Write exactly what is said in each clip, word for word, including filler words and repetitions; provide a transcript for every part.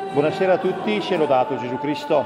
Buonasera a tutti, sia lodato Gesù Cristo.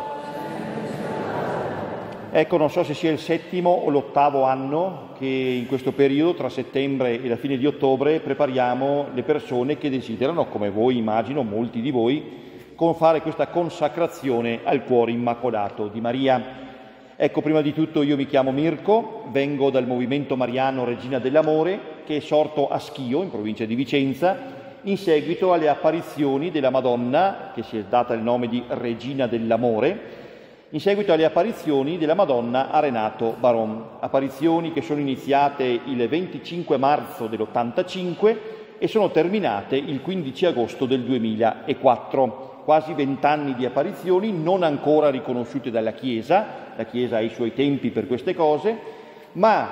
Ecco, non so se sia il settimo o l'ottavo anno che in questo periodo, tra settembre e la fine di ottobre, prepariamo le persone che desiderano, come voi immagino, molti di voi, con fare questa consacrazione al cuore immacolato di Maria. Ecco, prima di tutto io mi chiamo Mirko, vengo dal movimento mariano Regina dell'Amore, che è sorto a Schio, in provincia di Vicenza, in seguito alle apparizioni della Madonna, che si è data il nome di Regina dell'Amore, in seguito alle apparizioni della Madonna a Renato Baron, apparizioni che sono iniziate il venticinque marzo dell'ottantacinque e sono terminate il quindici agosto del duemilaquattro. Quasi vent'anni di apparizioni non ancora riconosciute dalla Chiesa, la Chiesa ha i suoi tempi per queste cose, ma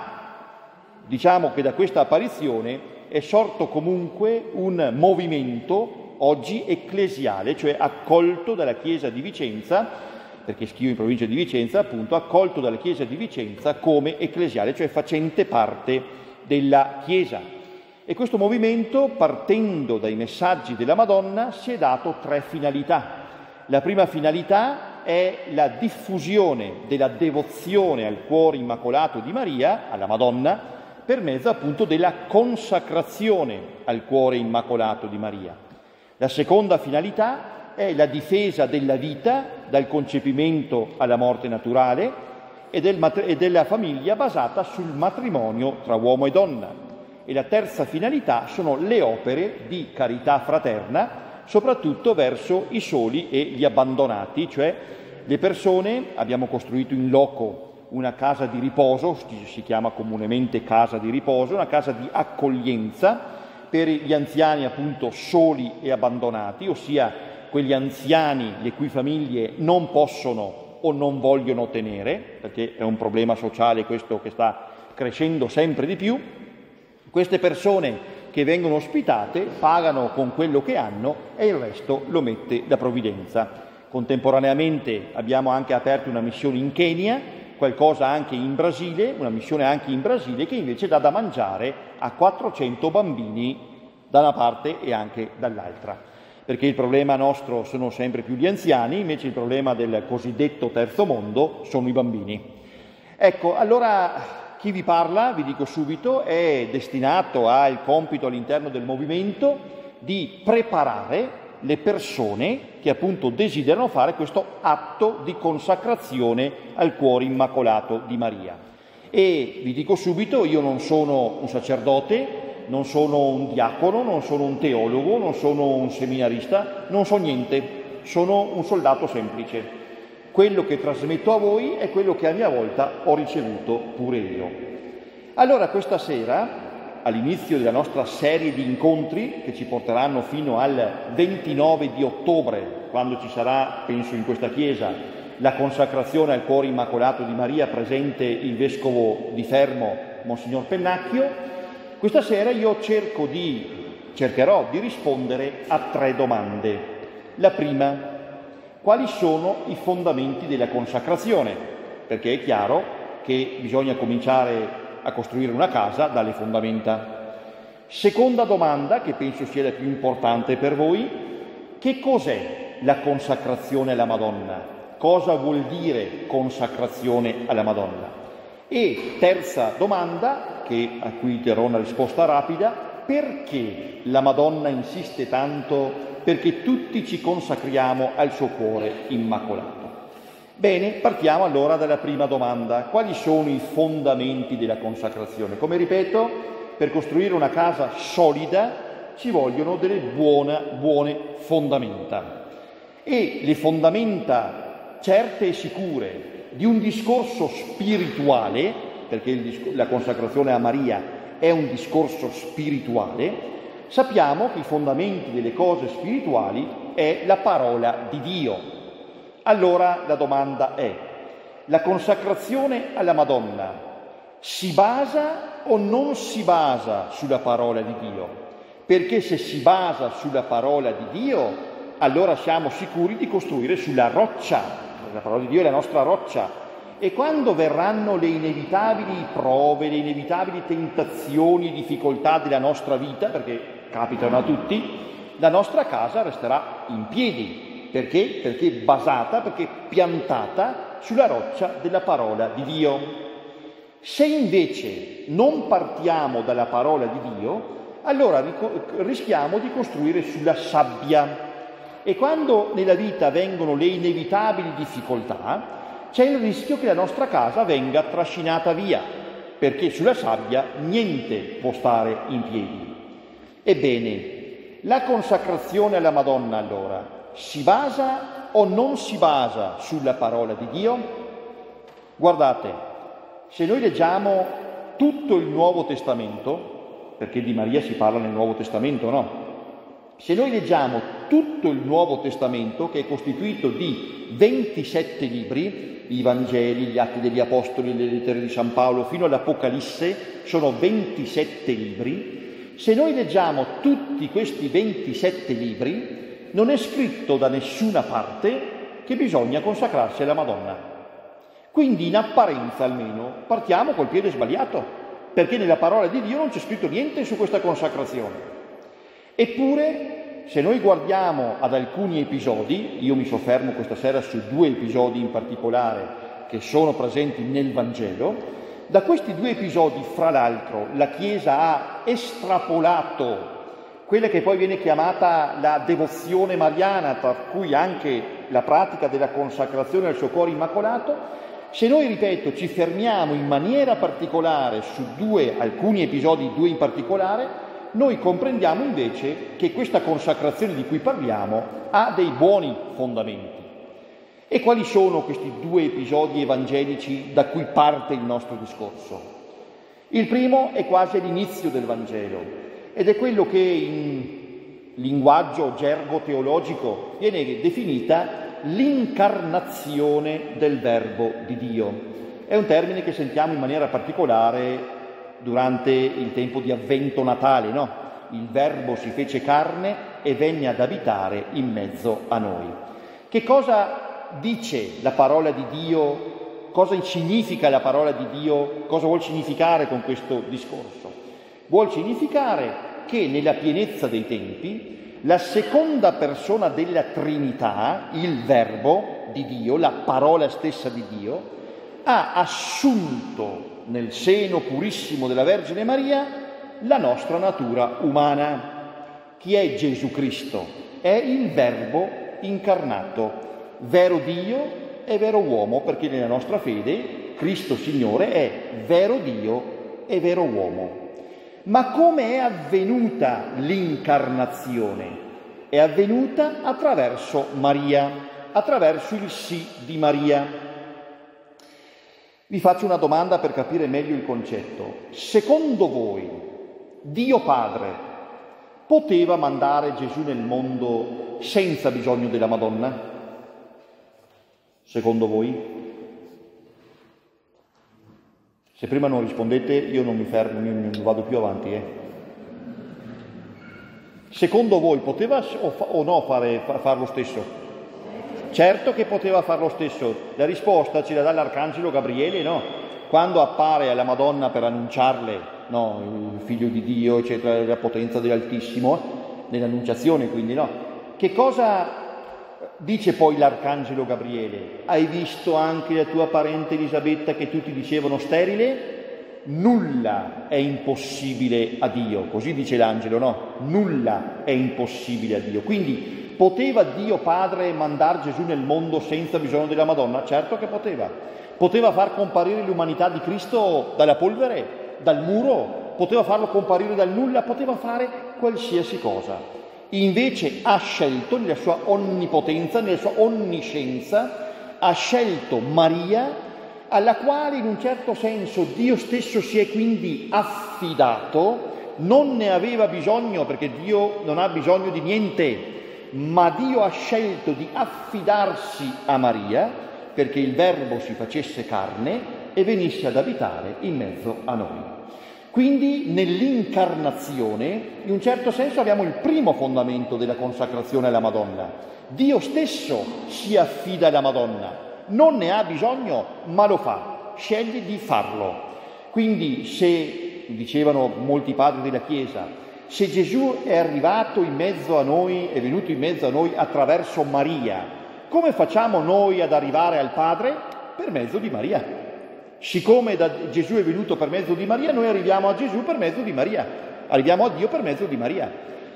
diciamo che da questa apparizione è sorto comunque un movimento oggi ecclesiale, cioè accolto dalla Chiesa di Vicenza, perché Schio in provincia di Vicenza, appunto, accolto dalla Chiesa di Vicenza come ecclesiale, cioè facente parte della Chiesa. E questo movimento, partendo dai messaggi della Madonna, si è dato tre finalità. La prima finalità è la diffusione della devozione al cuore immacolato di Maria, alla Madonna, per mezzo appunto della consacrazione al cuore immacolato di Maria. La seconda finalità è la difesa della vita dal concepimento alla morte naturale e, del mat- e della famiglia basata sul matrimonio tra uomo e donna. E la terza finalità sono le opere di carità fraterna, soprattutto verso i soli e gli abbandonati, cioè le persone. Abbiamo costruito in loco una casa di riposo, si chiama comunemente casa di riposo, una casa di accoglienza per gli anziani appunto soli e abbandonati, ossia quegli anziani le cui famiglie non possono o non vogliono tenere, perché è un problema sociale questo che sta crescendo sempre di più. Queste persone che vengono ospitate pagano con quello che hanno e il resto lo mette la provvidenza. Contemporaneamente abbiamo anche aperto una missione in Kenya, qualcosa anche in Brasile, una missione anche in Brasile che invece dà da mangiare a quattrocento bambini da una parte e anche dall'altra, perché il problema nostro sono sempre più gli anziani, invece il problema del cosiddetto terzo mondo sono i bambini. Ecco, allora chi vi parla, vi dico subito, è destinato al compito all'interno del movimento di preparare le persone che appunto desiderano fare questo atto di consacrazione al cuore immacolato di Maria. E vi dico subito, io non sono un sacerdote, non sono un diacono, non sono un teologo, non sono un seminarista, non so niente, sono un soldato semplice. Quello che trasmetto a voi è quello che a mia volta ho ricevuto pure io. Allora questa sera, all'inizio della nostra serie di incontri che ci porteranno fino al ventinove di ottobre, quando ci sarà, penso in questa chiesa, la consacrazione al cuore immacolato di Maria, presente il vescovo di Fermo, Monsignor Pennacchio, questa sera io cerco di, cercherò di rispondere a tre domande. La prima: quali sono i fondamenti della consacrazione? Perché è chiaro che bisogna cominciare a costruire una casa dalle fondamenta. Seconda domanda, che penso sia la più importante per voi: che cos'è la consacrazione alla Madonna? Cosa vuol dire consacrazione alla Madonna? E terza domanda, che, a cui darò una risposta rapida: perché la Madonna insiste tanto perché tutti ci consacriamo al suo cuore immacolato? Bene, partiamo allora dalla prima domanda. Quali sono i fondamenti della consacrazione? Come ripeto, per costruire una casa solida ci vogliono delle buone, buone fondamenta. E le fondamenta certe e sicure di un discorso spirituale, perché il, la consacrazione a Maria è un discorso spirituale, sappiamo che i fondamenti delle cose spirituali è la parola di Dio. Allora la domanda è: la consacrazione alla Madonna si basa o non si basa sulla parola di Dio? Perché se si basa sulla parola di Dio, allora siamo sicuri di costruire sulla roccia. La parola di Dio è la nostra roccia. E quando verranno le inevitabili prove, le inevitabili tentazioni e difficoltà della nostra vita, perché capitano a tutti, la nostra casa resterà in piedi. Perché? Perché è basata, perché è piantata sulla roccia della parola di Dio. Se invece non partiamo dalla parola di Dio, allora rischiamo di costruire sulla sabbia. E quando nella vita vengono le inevitabili difficoltà, c'è il rischio che la nostra casa venga trascinata via, perché sulla sabbia niente può stare in piedi. Ebbene, la consacrazione alla Madonna allora si basa o non si basa sulla parola di Dio? Guardate, se noi leggiamo tutto il Nuovo Testamento, perché di Maria si parla nel Nuovo Testamento, no? Se noi leggiamo tutto il Nuovo Testamento, che è costituito di ventisette libri, i Vangeli, gli Atti degli Apostoli, le lettere di San Paolo, fino all'Apocalisse, sono ventisette libri. Se noi leggiamo tutti questi ventisette libri, non è scritto da nessuna parte che bisogna consacrarsi alla Madonna. Quindi, in apparenza almeno, partiamo col piede sbagliato, perché nella parola di Dio non c'è scritto niente su questa consacrazione. Eppure, se noi guardiamo ad alcuni episodi, io mi soffermo questa sera su due episodi in particolare che sono presenti nel Vangelo, da questi due episodi, fra l'altro, la Chiesa ha estrapolato quella che poi viene chiamata la devozione mariana, tra cui anche la pratica della consacrazione al suo cuore immacolato. Se noi, ripeto, ci fermiamo in maniera particolare su due, alcuni episodi, due in particolare, noi comprendiamo invece che questa consacrazione di cui parliamo ha dei buoni fondamenti. E quali sono questi due episodi evangelici da cui parte il nostro discorso? Il primo è quasi l'inizio del Vangelo ed è quello che in linguaggio gergo teologico viene definita l'incarnazione del Verbo di Dio. È un termine che sentiamo in maniera particolare durante il tempo di Avvento Natale, no? Il Verbo si fece carne e venne ad abitare in mezzo a noi. Che cosa dice la parola di Dio? Cosa significa la parola di Dio? Cosa vuol significare con questo discorso? Vuol significare che nella pienezza dei tempi la seconda persona della Trinità, il Verbo di Dio, la parola stessa di Dio, ha assunto nel seno purissimo della Vergine Maria la nostra natura umana. Chi è Gesù Cristo? È il Verbo incarnato, vero Dio e vero uomo, perché nella nostra fede Cristo Signore è vero Dio e vero uomo. Ma come è avvenuta l'incarnazione? È avvenuta attraverso Maria, attraverso il sì di Maria. Vi faccio una domanda per capire meglio il concetto. Secondo voi, Dio Padre poteva mandare Gesù nel mondo senza bisogno della Madonna? Secondo voi? Se prima non rispondete, io non mi fermo, non vado più avanti. Eh. Secondo voi poteva o no fare, far lo stesso? Certo che poteva far lo stesso. La risposta ce la dà l'Arcangelo Gabriele, no? Quando appare alla Madonna per annunciarle, no, il Figlio di Dio, eccetera, la potenza dell'Altissimo, nell'annunciazione quindi, no? Che cosa dice poi l'Arcangelo Gabriele? Hai visto anche la tua parente Elisabetta che tutti dicevano sterile? Nulla è impossibile a Dio, così dice l'angelo, no? Nulla è impossibile a Dio. Quindi poteva Dio Padre mandare Gesù nel mondo senza bisogno della Madonna? Certo che poteva. Poteva far comparire l'umanità di Cristo dalla polvere, dal muro, poteva farlo comparire dal nulla, poteva fare qualsiasi cosa. Invece ha scelto, nella sua onnipotenza, nella sua onniscienza, ha scelto Maria, alla quale in un certo senso Dio stesso si è quindi affidato. Non ne aveva bisogno, perché Dio non ha bisogno di niente, ma Dio ha scelto di affidarsi a Maria perché il Verbo si facesse carne e venisse ad abitare in mezzo a noi. Quindi nell'incarnazione, in un certo senso, abbiamo il primo fondamento della consacrazione alla Madonna. Dio stesso si affida alla Madonna, non ne ha bisogno, ma lo fa, sceglie di farlo. Quindi se, dicevano molti padri della Chiesa, se Gesù è arrivato in mezzo a noi, è venuto in mezzo a noi attraverso Maria, come facciamo noi ad arrivare al Padre? Per mezzo di Maria. Siccome da Gesù è venuto per mezzo di Maria, noi arriviamo a Gesù per mezzo di Maria, arriviamo a Dio per mezzo di Maria.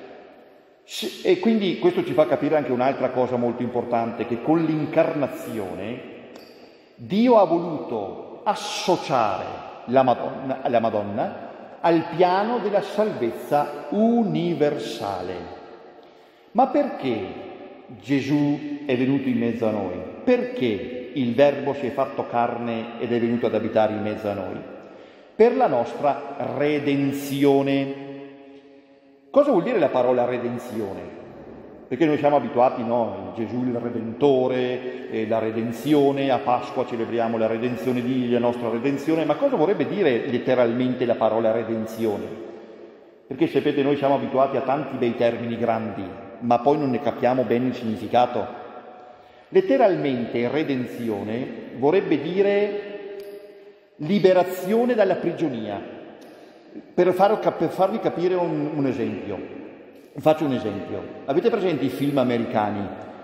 E quindi questo ci fa capire anche un'altra cosa molto importante, che con l'incarnazione Dio ha voluto associare la Madonna, la Madonna al piano della salvezza universale. Ma perché Gesù è venuto in mezzo a noi? Perché il Verbo si è fatto carne ed è venuto ad abitare in mezzo a noi? Per la nostra redenzione. Cosa vuol dire la parola redenzione? Perché noi siamo abituati, no? Gesù il Redentore, eh, la redenzione, a Pasqua celebriamo la redenzione di la nostra redenzione, ma cosa vorrebbe dire letteralmente la parola redenzione? Perché sapete, noi siamo abituati a tanti bei termini grandi, ma poi non ne capiamo bene il significato. Letteralmente redenzione vorrebbe dire liberazione dalla prigionia. Per, far, per farvi capire un, un esempio, faccio un esempio. Avete presente i film americani?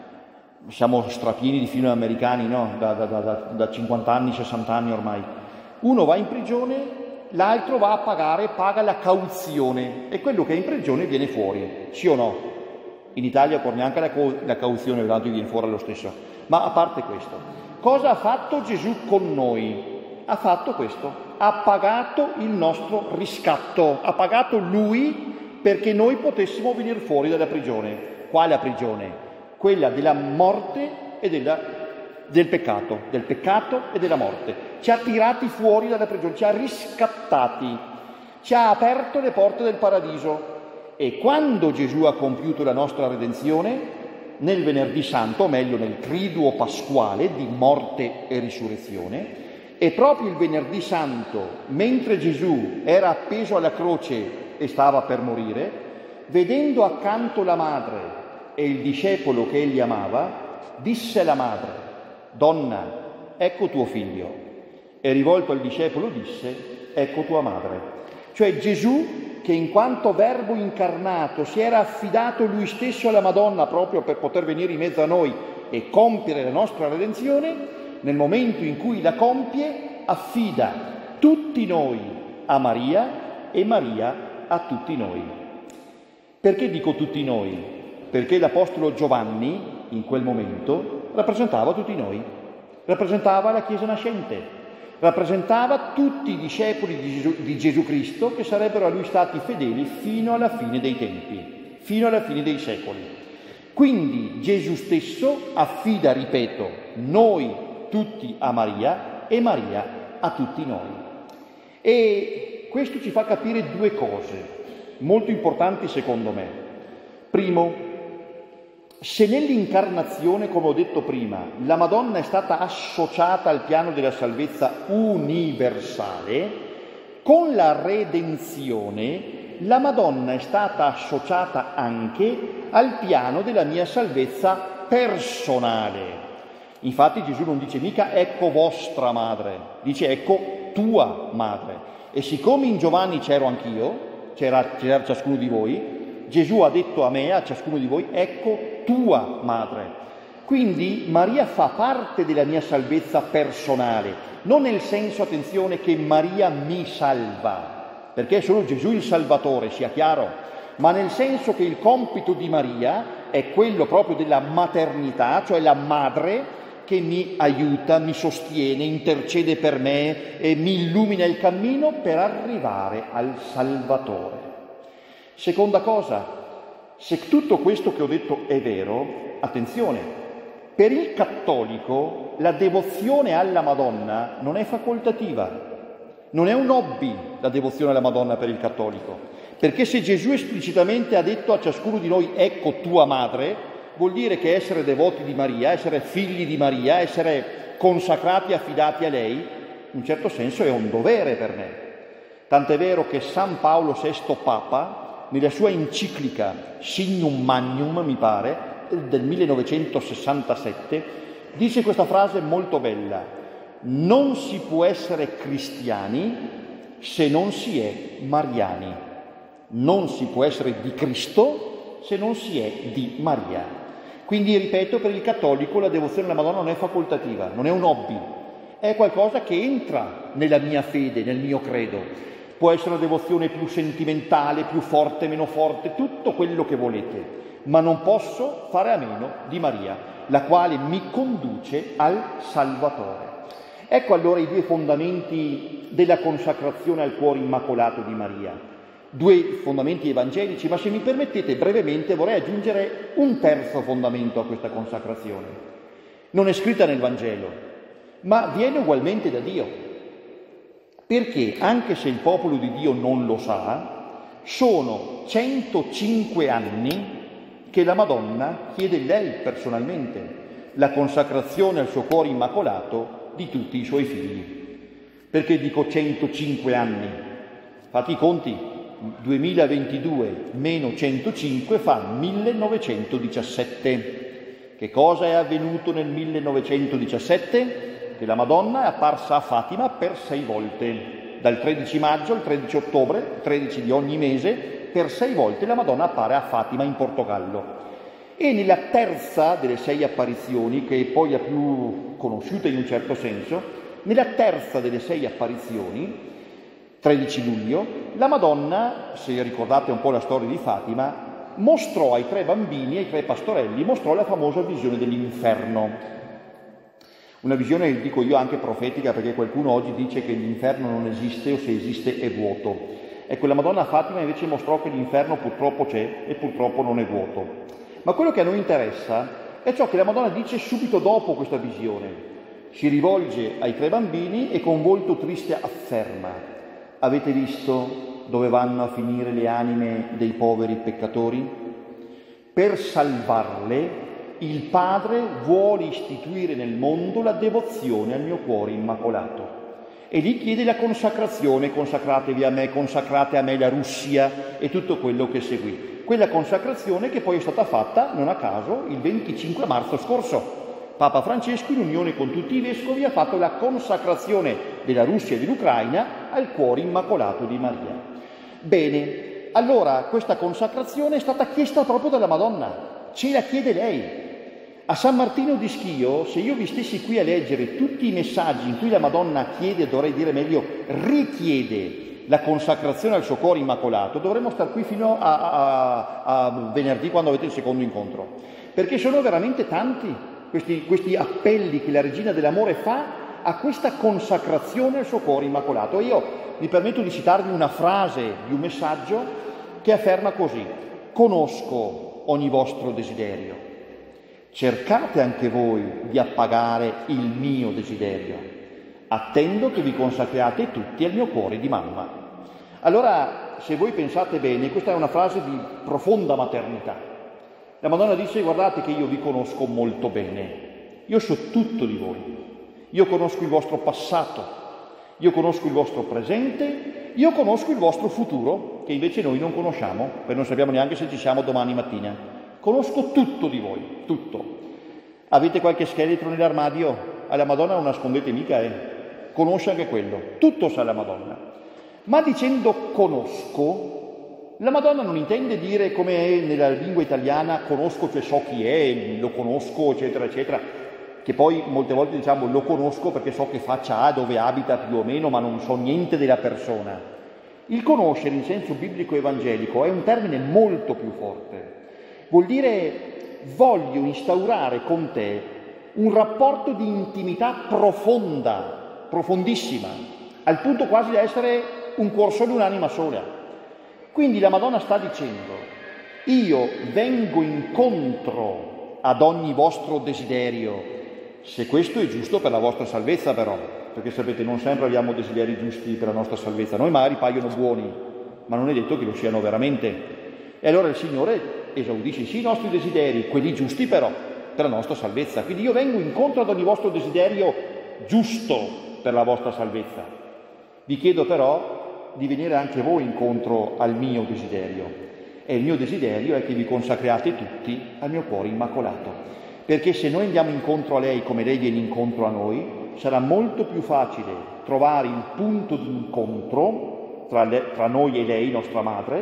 Siamo strapieni di film americani, no? Da, da, da, da cinquanta anni, sessanta anni ormai. Uno va in prigione, l'altro va a pagare, paga la cauzione e quello che è in prigione viene fuori, sì o no? In Italia pur neanche la, la cauzione, tanto viene fuori lo stesso. Ma a parte questo, cosa ha fatto Gesù con noi? Ha fatto questo, ha pagato il nostro riscatto, ha pagato Lui perché noi potessimo venire fuori dalla prigione. Quale prigione? Quella della morte e della, del peccato, del peccato e della morte. Ci ha tirati fuori dalla prigione, ci ha riscattati, ci ha aperto le porte del paradiso. E quando Gesù ha compiuto la nostra redenzione, nel venerdì santo, o meglio nel triduo pasquale di morte e risurrezione, e proprio il venerdì santo, mentre Gesù era appeso alla croce e stava per morire, vedendo accanto la madre e il discepolo che egli amava, disse alla madre: «Donna, ecco tuo figlio». E rivolto al discepolo disse: «Ecco tua madre». Cioè Gesù, che in quanto Verbo incarnato si era affidato lui stesso alla Madonna proprio per poter venire in mezzo a noi e compiere la nostra redenzione, nel momento in cui la compie, affida tutti noi a Maria e Maria a tutti noi. Perché dico tutti noi? Perché l'Apostolo Giovanni, in quel momento, rappresentava tutti noi, rappresentava la Chiesa nascente, rappresentava tutti i discepoli di Gesù, di Gesù Cristo che sarebbero a Lui stati fedeli fino alla fine dei tempi, fino alla fine dei secoli. Quindi Gesù stesso affida, ripeto, noi tutti a Maria e Maria a tutti noi. E questo ci fa capire due cose molto importanti secondo me. Primo, se nell'incarnazione, come ho detto prima, la Madonna è stata associata al piano della salvezza universale, con la redenzione la Madonna è stata associata anche al piano della mia salvezza personale. Infatti Gesù non dice mica ecco vostra madre, dice ecco tua madre. E siccome in Giovanni c'ero anch'io, c'era, c'era ciascuno di voi, Gesù ha detto a me, a ciascuno di voi, ecco tua madre. Quindi Maria fa parte della mia salvezza personale, non nel senso, attenzione, che Maria mi salva, perché è solo Gesù il Salvatore, sia chiaro, ma nel senso che il compito di Maria è quello proprio della maternità, cioè la madre che mi aiuta, mi sostiene, intercede per me e mi illumina il cammino per arrivare al Salvatore. Seconda cosa, se tutto questo che ho detto è vero, attenzione, per il cattolico la devozione alla Madonna non è facoltativa, non è un hobby la devozione alla Madonna per il cattolico, perché se Gesù esplicitamente ha detto a ciascuno di noi ecco tua madre, vuol dire che essere devoti di Maria, essere figli di Maria, essere consacrati e affidati a lei, in un certo senso è un dovere per me. Tant'è vero che San Paolo sesto Papa, nella sua enciclica Signum Magnum, mi pare, del millenovecentosessantasette, dice questa frase molto bella: non si può essere cristiani se non si è mariani. Non si può essere di Cristo se non si è di Maria. Quindi, ripeto, per il cattolico la devozione alla Madonna non è facoltativa, non è un hobby, è qualcosa che entra nella mia fede, nel mio credo. Può essere una devozione più sentimentale, più forte, meno forte, tutto quello che volete, ma non posso fare a meno di Maria, la quale mi conduce al Salvatore. Ecco allora i due fondamenti della consacrazione al cuore immacolato di Maria, due fondamenti evangelici, ma se mi permettete brevemente vorrei aggiungere un terzo fondamento a questa consacrazione. Non è scritta nel Vangelo, ma viene ugualmente da Dio, perché anche se il popolo di Dio non lo sa, sono centocinque anni che la Madonna chiede lei personalmente la consacrazione al suo cuore immacolato di tutti i suoi figli. Perché dico centocinque anni? Fate i conti, duemilaventidue meno centocinque fa millenovecentodiciassette. Che cosa è avvenuto nel millenovecentodiciassette? Che la Madonna è apparsa a Fatima per sei volte, dal tredici maggio al tredici ottobre, tredici di ogni mese, per sei volte la Madonna appare a Fatima in Portogallo. E nella terza delle sei apparizioni, che è poi la più conosciuta in un certo senso, nella terza delle sei apparizioni, tredici luglio, la Madonna, se ricordate un po' la storia di Fatima, mostrò ai tre bambini, ai tre pastorelli, mostrò la famosa visione dell'inferno. Una visione, dico io, anche profetica, perché qualcuno oggi dice che l'inferno non esiste o se esiste è vuoto. Ecco, la Madonna a Fatima invece mostrò che l'inferno purtroppo c'è e purtroppo non è vuoto. Ma quello che a noi interessa è ciò che la Madonna dice subito dopo questa visione. Si rivolge ai tre bambini e con volto triste afferma: avete visto dove vanno a finire le anime dei poveri peccatori? Per salvarle il Padre vuole istituire nel mondo la devozione al mio cuore immacolato. E gli chiede la consacrazione: consacratevi a me, consacrate a me la Russia e tutto quello che seguì. Quella consacrazione che poi è stata fatta, non a caso, il venticinque marzo scorso. Papa Francesco, in unione con tutti i vescovi, ha fatto la consacrazione della Russia e dell'Ucraina al cuore immacolato di Maria. Bene, allora questa consacrazione è stata chiesta proprio dalla Madonna, ce la chiede lei. A San Martino di Schio, se io vi stessi qui a leggere tutti i messaggi in cui la Madonna chiede, dovrei dire meglio, richiede la consacrazione al suo cuore immacolato, dovremmo star qui fino a, a, a venerdì, quando avete il secondo incontro, perché sono veramente tanti questi, questi appelli che la Regina dell'Amore fa a questa consacrazione al suo cuore immacolato. E io mi permetto di citarvi una frase di un messaggio che afferma così: conosco ogni vostro desiderio, cercate anche voi di appagare il mio desiderio, attendo che vi consacriate tutti al mio cuore di mamma. Allora, se voi pensate bene, questa è una frase di profonda maternità. La Madonna dice: guardate che io vi conosco molto bene, io so tutto di voi, io conosco il vostro passato, io conosco il vostro presente, io conosco il vostro futuro, che invece noi non conosciamo, perché non sappiamo neanche se ci siamo domani mattina. Conosco tutto di voi, tutto. Avete qualche scheletro nell'armadio? Alla Madonna non nascondete mica, eh? Conosce anche quello, tutto sa la Madonna. Ma dicendo conosco, la Madonna non intende dire, come è nella lingua italiana, conosco, cioè so chi è, lo conosco, eccetera, eccetera, che poi molte volte diciamo lo conosco perché so che faccia ha, dove abita più o meno, ma non so niente della persona. Il conoscere in senso biblico evangelico è un termine molto più forte. Vuol dire: voglio instaurare con te un rapporto di intimità profonda, profondissima, al punto quasi da essere un cuor solo, un'anima sola. Quindi la Madonna sta dicendo: io vengo incontro ad ogni vostro desiderio, se questo è giusto per la vostra salvezza però, perché sapete, non sempre abbiamo desideri giusti per la nostra salvezza, noi magari paiono buoni, ma non è detto che lo siano veramente. E allora il Signore esaudisce sì i nostri desideri, quelli giusti però, per la nostra salvezza. Quindi io vengo incontro ad ogni vostro desiderio giusto per la vostra salvezza. Vi chiedo però di venire anche voi incontro al mio desiderio. E il mio desiderio è che vi consacriate tutti al mio cuore immacolato. Perché se noi andiamo incontro a lei come lei viene incontro a noi, sarà molto più facile trovare il punto di incontro tra, le, tra noi e lei, nostra madre,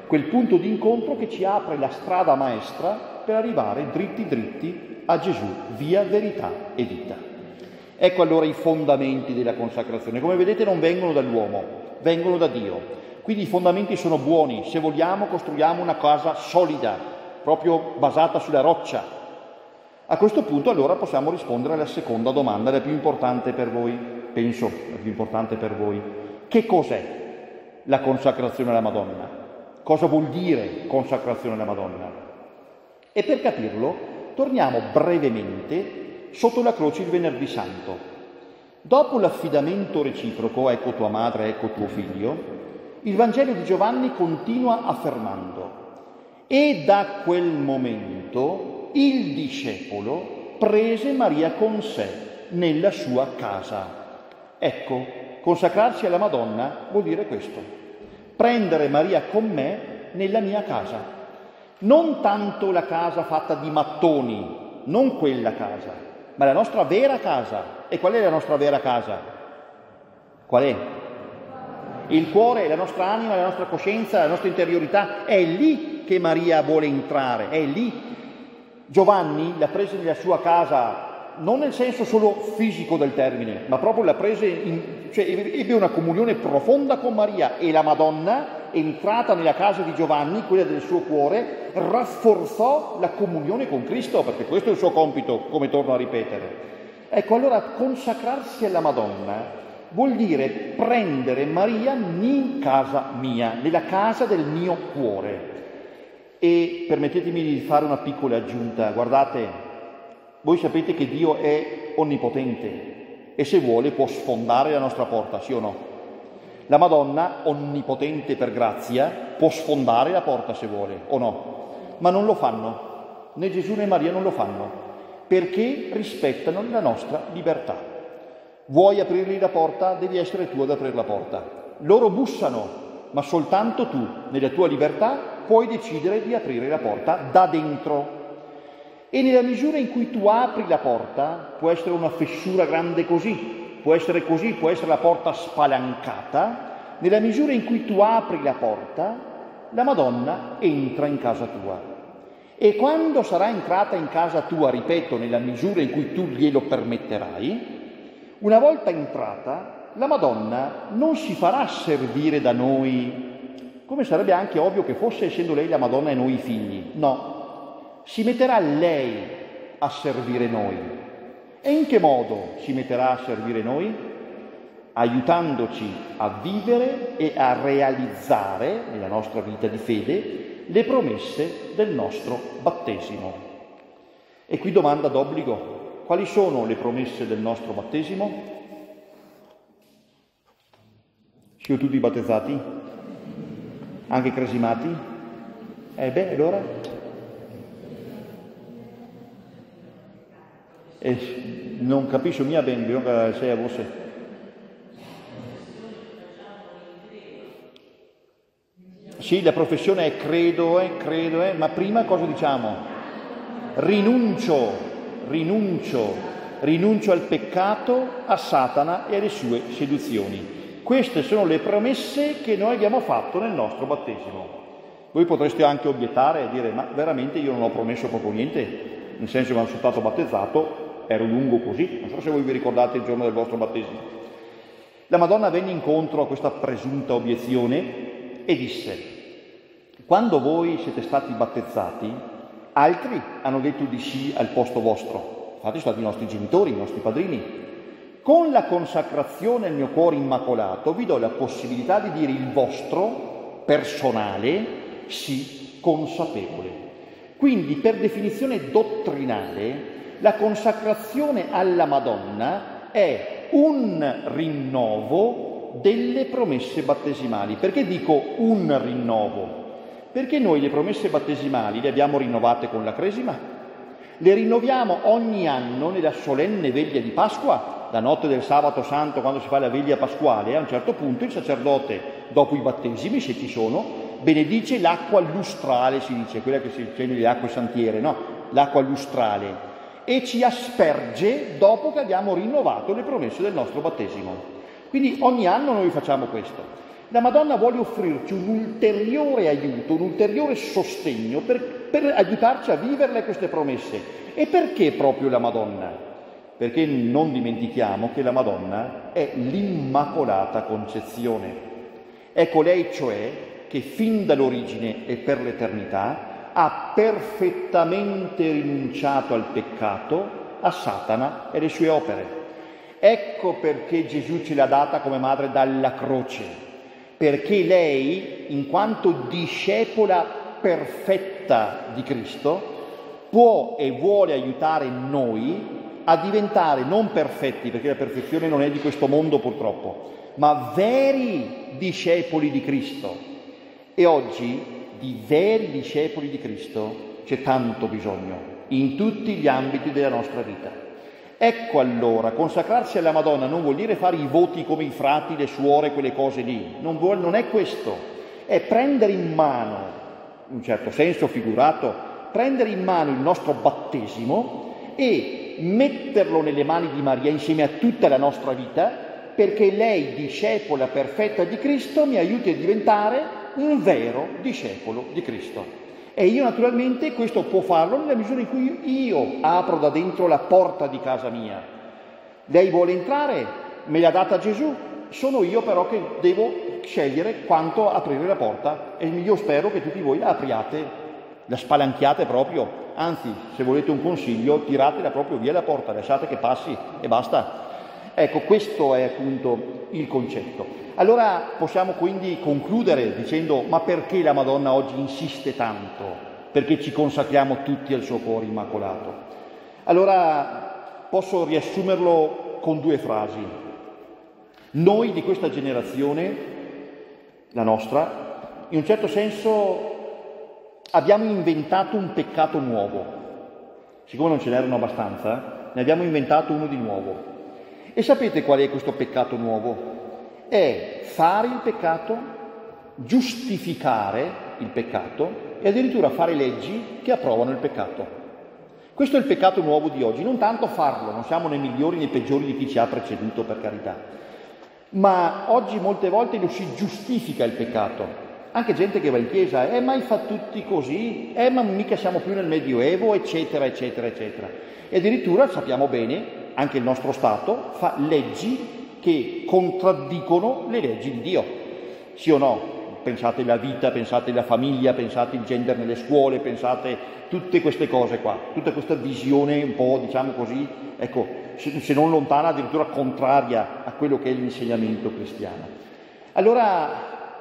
quel punto di incontro che ci apre la strada maestra per arrivare dritti dritti a Gesù, via, verità e vita. Ecco allora i fondamenti della consacrazione. Come vedete non vengono dall'uomo, vengono da Dio. Quindi i fondamenti sono buoni, se vogliamo costruiamo una casa solida, proprio basata sulla roccia. A questo punto allora possiamo rispondere alla seconda domanda, la più importante per voi, penso, la più importante per voi. Che cos'è la consacrazione alla Madonna? Cosa vuol dire consacrazione alla Madonna? E per capirlo torniamo brevemente sotto la croce il Venerdì Santo. Dopo l'affidamento reciproco, ecco tua madre, ecco tuo figlio, il Vangelo di Giovanni continua affermando: e da quel momento il discepolo prese Maria con sé nella sua casa. Ecco, consacrarsi alla Madonna vuol dire questo: prendere Maria con me nella mia casa. Non tanto la casa fatta di mattoni, non quella casa, ma la nostra vera casa. E qual è la nostra vera casa? Qual è? Il cuore, la nostra anima, la nostra coscienza, la nostra interiorità. È lì che Maria vuole entrare, è lì. Giovanni l'ha presa nella sua casa, non nel senso solo fisico del termine, ma proprio l'ha presa, in, cioè ebbe una comunione profonda con Maria, e la Madonna, entrata nella casa di Giovanni, quella del suo cuore, rafforzò la comunione con Cristo, perché questo è il suo compito, come torno a ripetere. Ecco, allora consacrarsi alla Madonna vuol dire prendere Maria in casa mia, nella casa del mio cuore. E permettetemi di fare una piccola aggiunta. Guardate, voi sapete che Dio è onnipotente e se vuole può sfondare la nostra porta, sì o no? La Madonna, onnipotente per grazia, può sfondare la porta se vuole, o no? Ma non lo fanno, né Gesù né Maria non lo fanno, perché rispettano la nostra libertà. Vuoi aprirgli la porta? Devi essere tu ad aprire la porta. Loro bussano, ma soltanto tu, nella tua libertà, puoi decidere di aprire la porta da dentro. E nella misura in cui tu apri la porta, può essere una fessura grande così, può essere così, può essere la porta spalancata, nella misura in cui tu apri la porta, la Madonna entra in casa tua. E quando sarà entrata in casa tua, ripeto, nella misura in cui tu glielo permetterai, una volta entrata, la Madonna non si farà servire da noi, come sarebbe anche ovvio che fosse, essendo lei la Madonna e noi i figli. No, si metterà lei a servire noi. E in che modo si metterà a servire noi? Aiutandoci a vivere e a realizzare, nella nostra vita di fede, le promesse del nostro battesimo. E qui domanda d'obbligo: quali sono le promesse del nostro battesimo? Siamo tutti battezzati? Anche cresimati? Eh beh, allora? Eh, non capisco mia ben, bisogna che sei a voi. Sì, la professione è credo, eh, credo, eh, ma prima cosa diciamo? Rinuncio, rinuncio, rinuncio al peccato, a Satana e alle sue seduzioni. Queste sono le promesse che noi abbiamo fatto nel nostro battesimo. Voi potreste anche obiettare e dire: ma veramente io non ho promesso proprio niente, nel senso che quando sono stato battezzato ero lungo così, non so se voi vi ricordate il giorno del vostro battesimo. La Madonna venne incontro a questa presunta obiezione e disse: quando voi siete stati battezzati, altri hanno detto di sì al posto vostro, infatti sono stati i nostri genitori, i nostri padrini. Con la consacrazione al mio cuore immacolato vi do la possibilità di dire il vostro personale sì consapevole. Quindi, per definizione dottrinale, la consacrazione alla Madonna è un rinnovo delle promesse battesimali. Perché dico un rinnovo? Perché noi le promesse battesimali le abbiamo rinnovate con la cresima, le rinnoviamo ogni anno nella solenne veglia di Pasqua, la notte del sabato santo, quando si fa la veglia pasquale. A un certo punto il sacerdote, dopo i battesimi, se ci sono, benedice l'acqua lustrale, si dice, quella che si c'è nelle acque santiere, no? L'acqua lustrale, e ci asperge dopo che abbiamo rinnovato le promesse del nostro battesimo. Quindi ogni anno noi facciamo questo. La Madonna vuole offrirci un ulteriore aiuto, un ulteriore sostegno per, per aiutarci a vivere queste promesse. E perché proprio la Madonna? Perché non dimentichiamo che la Madonna è l'Immacolata Concezione. È colei cioè che fin dall'origine e per l'eternità ha perfettamente rinunciato al peccato, a Satana e alle sue opere. Ecco perché Gesù ce l'ha data come madre dalla croce. Perché lei, in quanto discepola perfetta di Cristo, può e vuole aiutare noi a diventare non perfetti, perché la perfezione non è di questo mondo purtroppo, ma veri discepoli di Cristo. E oggi di veri discepoli di Cristo c'è tanto bisogno, in tutti gli ambiti della nostra vita. Ecco allora, consacrarsi alla Madonna non vuol dire fare i voti come i frati, le suore, quelle cose lì, non, vuol, non è questo, è prendere in mano, in un certo senso figurato, prendere in mano il nostro battesimo e metterlo nelle mani di Maria insieme a tutta la nostra vita, perché lei, discepola perfetta di Cristo, mi aiuti a diventare un vero discepolo di Cristo. E io naturalmente questo può farlo nella misura in cui io apro da dentro la porta di casa mia. Lei vuole entrare, me l'ha data Gesù, sono io però che devo scegliere quanto aprire la porta e io spero che tutti voi la apriate, la spalanchiate proprio, anzi se volete un consiglio tiratela proprio via la porta, lasciate che passi e basta. Ecco, questo è appunto il concetto. Allora possiamo quindi concludere dicendo: ma perché la Madonna oggi insiste tanto? Perché ci consacriamo tutti al suo cuore immacolato? Allora posso riassumerlo con due frasi. Noi di questa generazione, la nostra, in un certo senso abbiamo inventato un peccato nuovo. Siccome non ce n'erano abbastanza, ne abbiamo inventato uno di nuovo. E sapete qual è questo peccato nuovo? È fare il peccato, giustificare il peccato e addirittura fare leggi che approvano il peccato. Questo è il peccato nuovo di oggi, non tanto farlo, non siamo né migliori né peggiori di chi ci ha preceduto, per carità, ma oggi molte volte lo si giustifica il peccato. Anche gente che va in chiesa, eh ma fa tutti così, eh ma mica siamo più nel Medioevo, eccetera, eccetera, eccetera. E addirittura sappiamo bene, anche il nostro Stato fa leggi che contraddicono le leggi di Dio. Sì o no? Pensate alla vita, pensate alla famiglia, pensate il gender nelle scuole, pensate tutte queste cose qua, tutta questa visione un po', diciamo così, ecco, se non lontana, addirittura contraria a quello che è l'insegnamento cristiano. Allora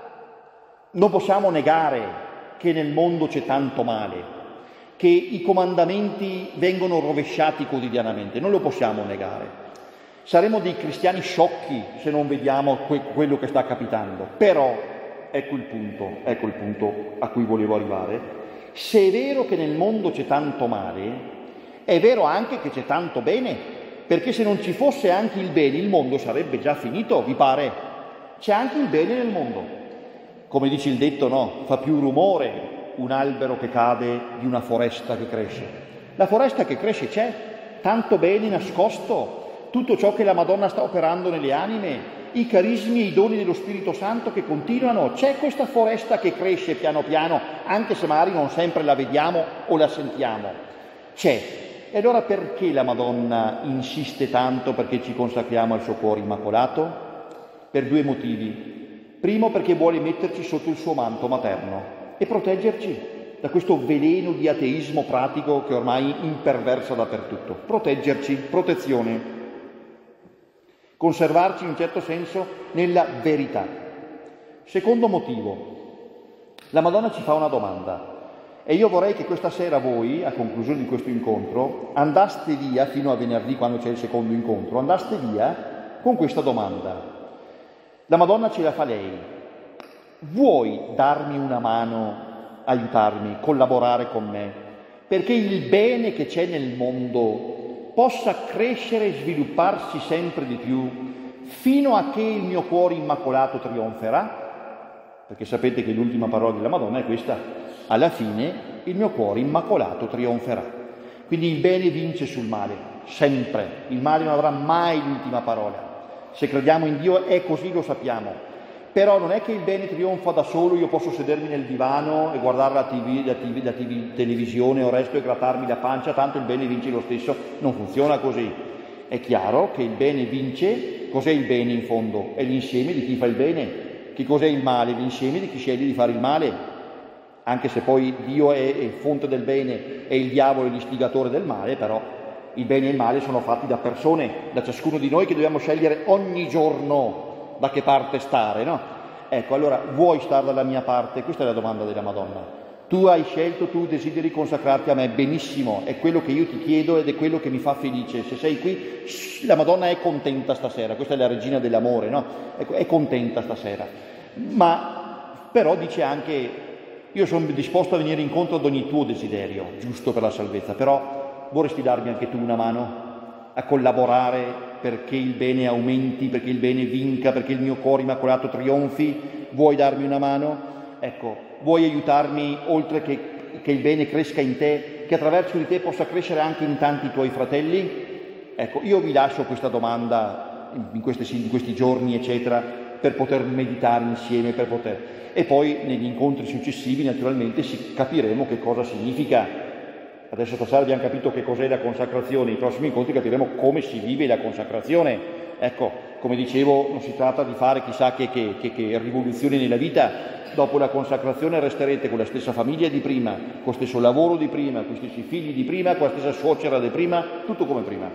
non possiamo negare che nel mondo c'è tanto male, che i comandamenti vengono rovesciati quotidianamente, non lo possiamo negare. Saremo dei cristiani sciocchi se non vediamo que- quello che sta capitando, però ecco il punto, ecco il punto a cui volevo arrivare. Se è vero che nel mondo c'è tanto male, è vero anche che c'è tanto bene, perché se non ci fosse anche il bene, il mondo sarebbe già finito, vi pare? C'è anche il bene nel mondo. Come dice il detto, no? Fa più rumore un albero che cade di una foresta che cresce. La foresta che cresce c'è, tanto bene nascosto, tutto ciò che la Madonna sta operando nelle anime, i carismi e i doni dello Spirito Santo che continuano, c'è questa foresta che cresce piano piano, anche se magari non sempre la vediamo o la sentiamo, c'è. E allora perché la Madonna insiste tanto perché ci consacriamo al suo cuore immacolato? Per due motivi. Primo, perché vuole metterci sotto il suo manto materno e proteggerci da questo veleno di ateismo pratico che ormai imperversa dappertutto. Proteggerci, protezione. Conservarci in un certo senso nella verità. Secondo motivo, la Madonna ci fa una domanda e io vorrei che questa sera voi, a conclusione di questo incontro, andaste via, fino a venerdì quando c'è il secondo incontro, andaste via con questa domanda. La Madonna ce la fa lei: vuoi darmi una mano, aiutarmi, collaborare con me, perché il bene che c'è nel mondo possa crescere e svilupparsi sempre di più fino a che il mio cuore immacolato trionferà? Perché sapete che l'ultima parola della Madonna è questa: alla fine il mio cuore immacolato trionferà. Quindi il bene vince sul male, sempre. Il male non avrà mai l'ultima parola. Se crediamo in Dio è così, lo sappiamo. Però non è che il bene trionfa da solo, io posso sedermi nel divano e guardare la, TV, la, TV, la TV, televisione o resto e grattarmi la pancia, tanto il bene vince lo stesso. Non funziona così. È chiaro che il bene vince. Cos'è il bene in fondo? È l'insieme di chi fa il bene. Che cos'è il male? L'insieme di chi sceglie di fare il male. Anche se poi Dio è, è fonte del bene e il diavolo è l'istigatore del male, però il bene e il male sono fatti da persone, da ciascuno di noi, che dobbiamo scegliere ogni giorno da che parte stare, no? Ecco, allora, vuoi stare dalla mia parte? Questa è la domanda della Madonna. Tu hai scelto, tu desideri consacrarti a me, benissimo, è quello che io ti chiedo ed è quello che mi fa felice. Se sei qui, la Madonna è contenta stasera, questa è la regina dell'amore, no? Ecco, è contenta stasera. Ma però dice anche, io sono disposto a venire incontro ad ogni tuo desiderio, giusto per la salvezza, però vorresti darmi anche tu una mano a collaborare perché il bene aumenti, perché il bene vinca, perché il mio cuore immacolato trionfi? Vuoi darmi una mano? Ecco, vuoi aiutarmi oltre che, che il bene cresca in te, che attraverso di te possa crescere anche in tanti tuoi fratelli? Ecco, io vi lascio questa domanda in questi, in questi giorni, eccetera, per poter meditare insieme, per poter... E poi negli incontri successivi, naturalmente, si capiremo che cosa significa. Adesso stasera abbiamo capito che cos'è la consacrazione, nei prossimi incontri capiremo come si vive la consacrazione. Ecco, come dicevo, non si tratta di fare chissà che, che, che, che rivoluzioni nella vita. Dopo la consacrazione resterete con la stessa famiglia di prima, con lo stesso lavoro di prima, con gli stessi figli di prima, con la stessa suocera di prima, tutto come prima.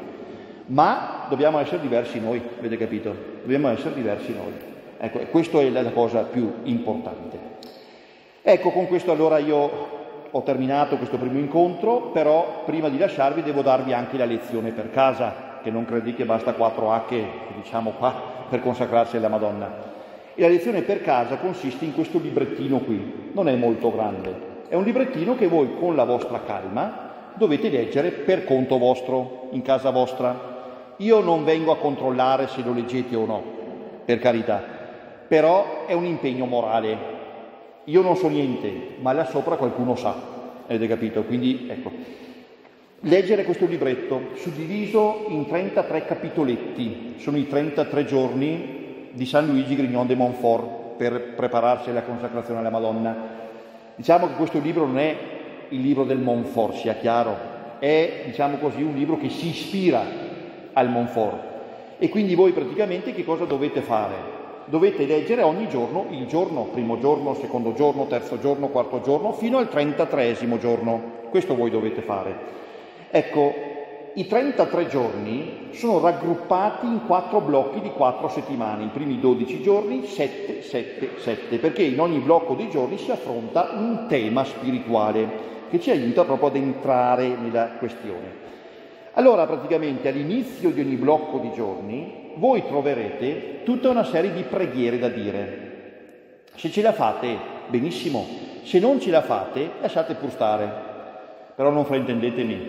Ma dobbiamo essere diversi noi, avete capito? Dobbiamo essere diversi noi. Ecco, questa è la cosa più importante. Ecco, con questo allora io ho terminato questo primo incontro, però prima di lasciarvi devo darvi anche la lezione per casa, che non credi che basta quattro acche, diciamo qua, per consacrarsi alla Madonna. E la lezione per casa consiste in questo librettino qui, non è molto grande, è un librettino che voi con la vostra calma dovete leggere per conto vostro, in casa vostra. Io non vengo a controllare se lo leggete o no, per carità, però è un impegno morale. Io non so niente, ma là sopra qualcuno sa, avete capito? Quindi, ecco, leggere questo libretto, suddiviso in trentatré capitoletti, sono i trentatré giorni di San Luigi Grignon de Montfort per prepararsi alla consacrazione alla Madonna. Diciamo che questo libro non è il libro del Montfort, sia chiaro, è, diciamo così, un libro che si ispira al Montfort. E quindi voi praticamente che cosa dovete fare? Dovete leggere ogni giorno il giorno, primo giorno, secondo giorno, terzo giorno, quarto giorno, fino al trentatreesimo giorno. Questo voi dovete fare. Ecco, i trentatré giorni sono raggruppati in quattro blocchi di quattro settimane. I primi dodici giorni, sette, sette, sette, perché in ogni blocco dei giorni si affronta un tema spirituale che ci aiuta proprio ad entrare nella questione. Allora, praticamente, all'inizio di ogni blocco di giorni, voi troverete tutta una serie di preghiere da dire. Se ce la fate, benissimo. Se non ce la fate, lasciate pur stare. Però non fraintendetemi.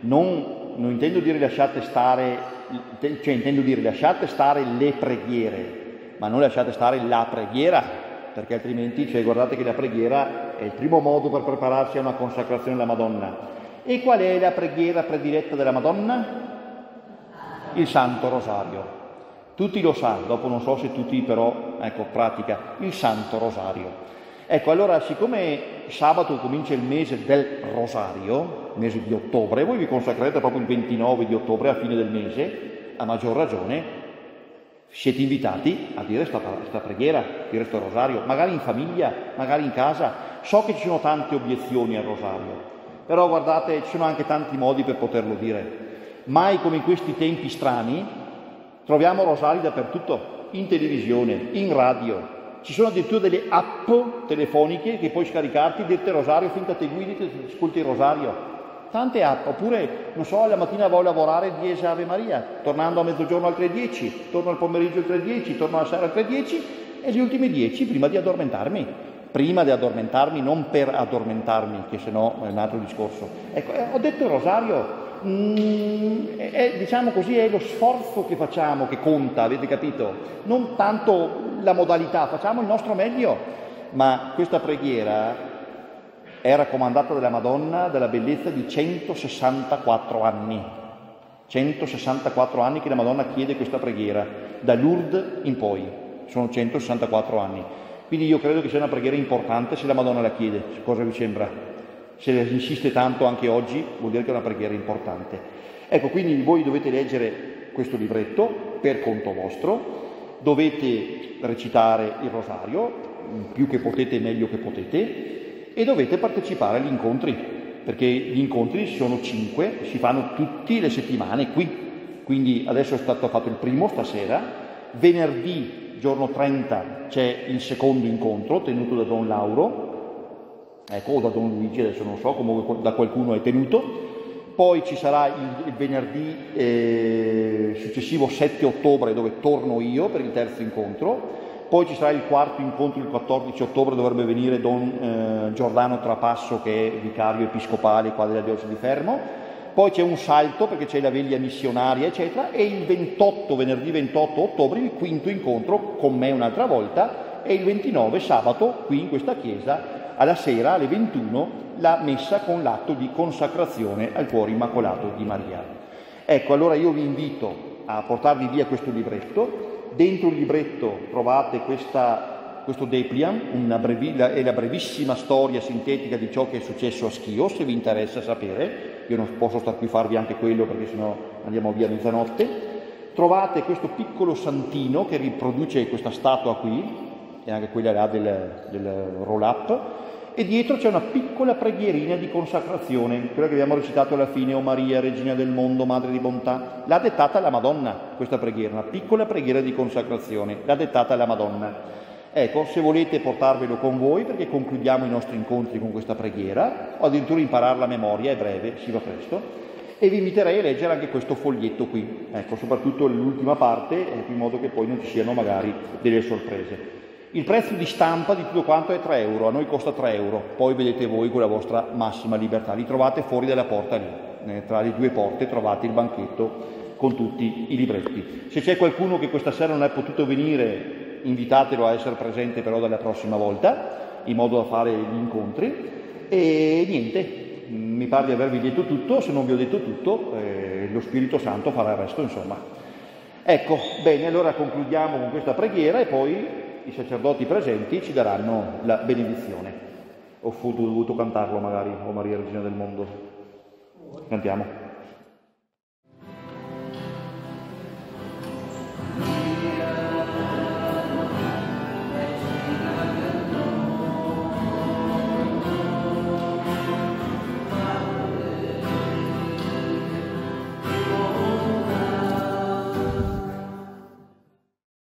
Non, non intendo dire lasciate stare, cioè intendo dire lasciate stare le preghiere, ma non lasciate stare la preghiera, perché altrimenti, cioè, guardate che la preghiera è il primo modo per prepararsi a una consacrazione alla Madonna. E qual è la preghiera prediletta della Madonna? Il Santo Rosario. Tutti lo sanno, dopo non so se tutti però, ecco, pratica il Santo Rosario. Ecco, allora, siccome sabato comincia il mese del Rosario, mese di ottobre, voi vi consacrerete proprio il ventinove di ottobre, a fine del mese, a maggior ragione, siete invitati a dire questa preghiera, a dire questo Rosario, magari in famiglia, magari in casa. So che ci sono tante obiezioni al Rosario, però guardate, ci sono anche tanti modi per poterlo dire. Mai come in questi tempi strani troviamo rosari dappertutto, in televisione, in radio. Ci sono addirittura delle app telefoniche che puoi scaricarti, dirti rosario, finta te guidi, ti ascolti il rosario. Tante app, oppure, non so, la mattina vado a lavorare dieci Ave Maria, tornando a mezzogiorno al tre e dieci, torno al pomeriggio al tre e dieci, torno alla sera al tre e dieci e gli ultimi dieci prima di addormentarmi. Prima di addormentarmi, non per addormentarmi, che sennò è un altro discorso. Ecco, eh, ho detto il rosario. Mm, è, diciamo così, è lo sforzo che facciamo che conta, avete capito? Non tanto la modalità, facciamo il nostro meglio, ma questa preghiera è raccomandata dalla Madonna dalla bellezza di centosessantaquattro anni. centosessantaquattro anni che la Madonna chiede questa preghiera, da Lourdes in poi. sono centosessantaquattro anni. Quindi io credo che sia una preghiera importante se la Madonna la chiede. Cosa vi sembra? Se insiste tanto anche oggi, vuol dire che è una preghiera importante. Ecco, quindi voi dovete leggere questo libretto per conto vostro, dovete recitare il rosario, più che potete meglio che potete, e dovete partecipare agli incontri, perché gli incontri sono cinque, si fanno tutte le settimane qui. Quindi adesso è stato fatto il primo stasera, venerdì giorno trenta c'è il secondo incontro tenuto da Don Lauro, ecco, o da Don Luigi, adesso non so, comunque da qualcuno è tenuto. Poi ci sarà il, il venerdì eh, successivo sette ottobre dove torno io per il terzo incontro. Poi ci sarà il quarto incontro il quattordici ottobre, dovrebbe venire Don eh, Giordano Trapasso, che è vicario episcopale qua della diocesi di Fermo. Poi c'è un salto perché c'è la veglia missionaria, eccetera, e il ventotto, venerdì ventotto ottobre, il quinto incontro con me un'altra volta, e il ventinove, sabato, qui in questa chiesa, alla sera, alle ventuno, la messa con l'atto di consacrazione al cuore immacolato di Maria. Ecco, allora io vi invito a portarvi via questo libretto. Dentro il libretto trovate questa, questo Depliam, una brevi, la, è la brevissima storia sintetica di ciò che è successo a Schio, se vi interessa sapere. Io non posso star qui a farvi anche quello perché sennò andiamo via a mezzanotte. Trovate questo piccolo santino che riproduce questa statua qui, e anche quella là del, del roll-up, e dietro c'è una piccola preghierina di consacrazione, quella che abbiamo recitato alla fine: O Maria, Regina del mondo, Madre di bontà. L'ha dettata la Madonna, questa preghiera, una piccola preghiera di consacrazione, l'ha dettata la Madonna. Ecco, se volete portarvelo con voi, perché concludiamo i nostri incontri con questa preghiera, o addirittura impararla a memoria, è breve, si va presto, e vi inviterei a leggere anche questo foglietto qui, ecco, soprattutto l'ultima parte, in modo che poi non ci siano magari delle sorprese. Il prezzo di stampa di tutto quanto è tre euro, a noi costa tre euro, poi vedete voi con la vostra massima libertà, li trovate fuori dalla porta lì, eh, tra le due porte trovate il banchetto con tutti i libretti. Se c'è qualcuno che questa sera non è potuto venire, invitatelo a essere presente però dalla prossima volta, in modo da fare gli incontri. E niente, mi pare di avervi detto tutto. Se non vi ho detto tutto, eh, lo Spirito Santo farà il resto, insomma. Ecco, bene, allora concludiamo con questa preghiera e poi i sacerdoti presenti ci daranno la benedizione. Ho dovuto cantarlo magari, O Maria Regina del mondo. Cantiamo.